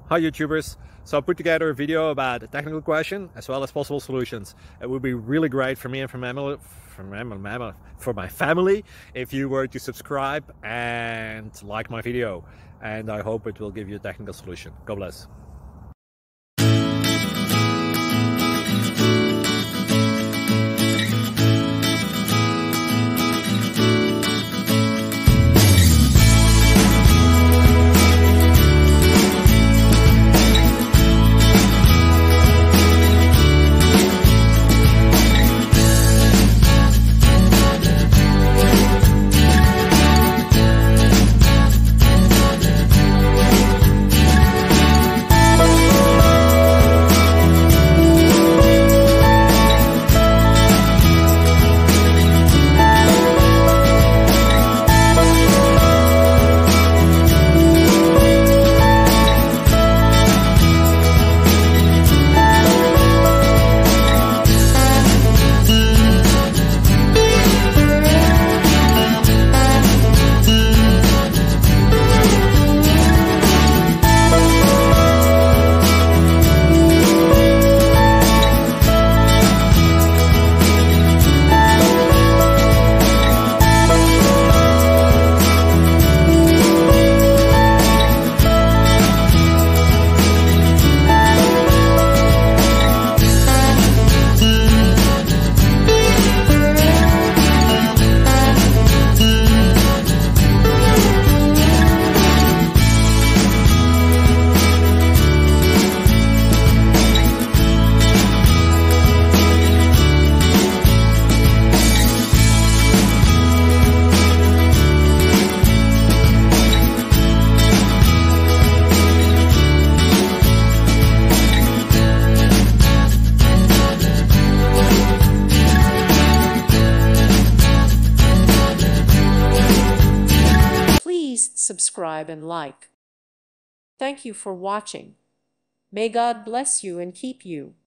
Hi YouTubers. So I put together a video about a technical question as well as possible solutions. It would be really great for me and for my family if you were to subscribe and like my video, and I hope it will give you a technical solution. God bless. Subscribe and like. Thank you for watching. May God bless you and keep you.